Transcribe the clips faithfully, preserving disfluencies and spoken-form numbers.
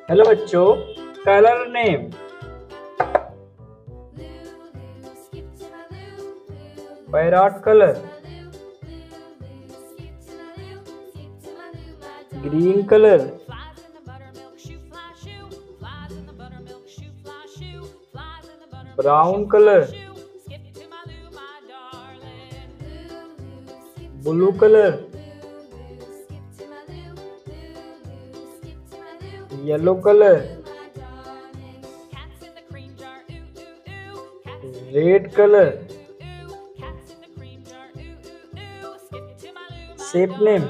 Hello बच्चों, colour name. Parrot colour, green colour, brown colour, blue colour, yellow colour, red colour. Shape name,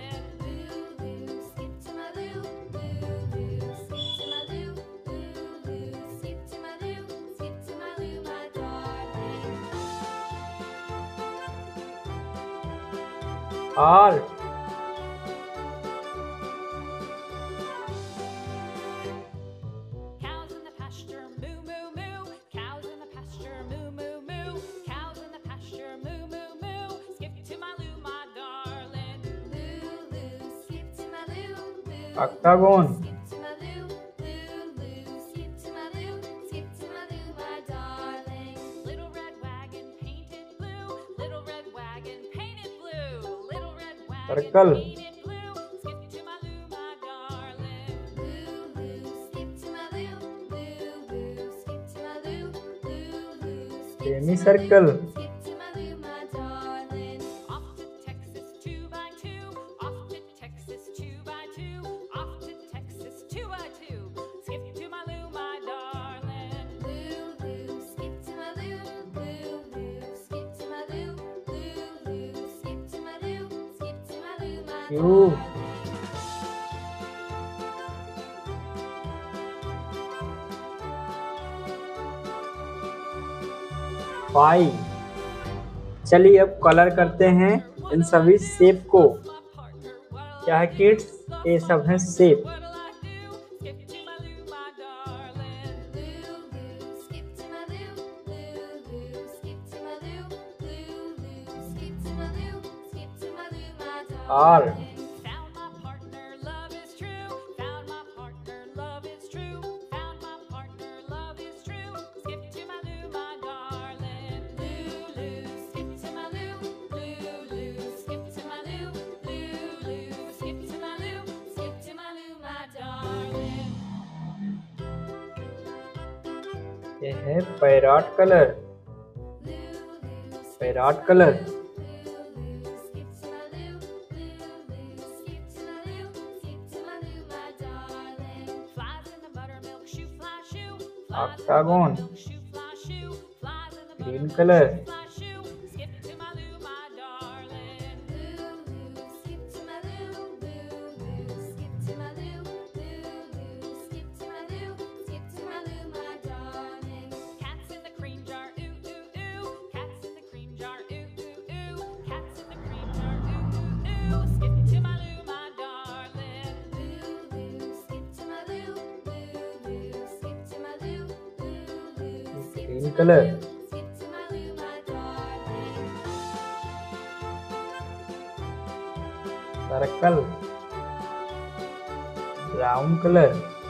heart, Cows in the pasture, moo moo moo. Cows in the pasture, moo moo moo. Cows in the pasture, moo moo moo. Skip to my loo, my darling. Loo loo, skip to my loo, loo. octagon, Skip to my loo, loo loo. Skip to my loo, skip to my loo, my darling. Little red wagon painted blue. Little red wagon painted blue. Little red wagon circle, painted blue. Skip to my loo, my darling. Loo loo, skip to my loo, loo loo. Skip to my loo, loo loo. Skip semicircle, skip to my loo, my darling. Off to Texas two by two. Off to Texas two by two. Off to Texas two by two. Skip to my loo, my darling. Loo loo, skip to my loo, loo loo. Skip to my loo, loo loo. Skip to my loo, skip to my loo, my cube, five. चलिए अब colour करते हैं इन सभी shape को। क्या है kids? ये सब है शेप। आर, ये है parrot colour. Parrot colour, octagon, green color, green color, circle, brown color,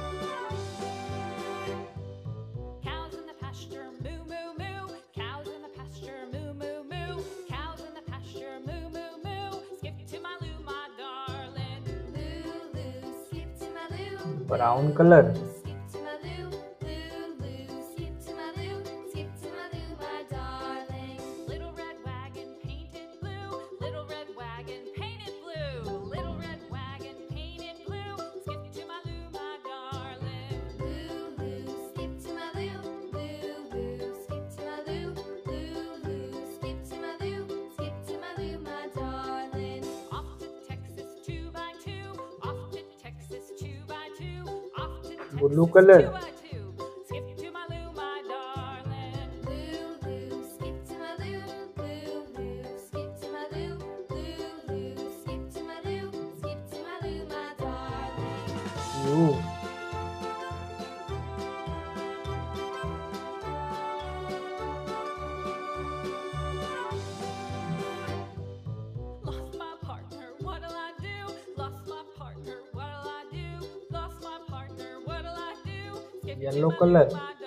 Cows in the pasture, moo moo moo. Cows in the pasture, moo moo moo. Cows in the pasture, moo moo moo. Skip to my loo, my darling. Loo loo, skip to my loo. brown color, Skip to my loo, loo loo. Skip to my loo, skip to my loo, my darling. Little red wagon painted blue. Little red wagon painted blue. Little red wagon painted blue. Skip to my loo, my darling. Loo loo, skip to my loo, loo loo. Skip to my loo, loo loo. Skip to my loo, skip to my loo, my darling. Off to Texas two by two. Off to Texas two by two. Off to Texas blue color, two by two. Skip to my loo, my darling. Loo loo, skip to my loo, loo loo. Skip to my loo, loo loo. Skip to my loo, skip to my loo, my darling. U, Lost my partner, what'll I do? Lost my partner, what'll I do? Lost my partner, what'll yellow color.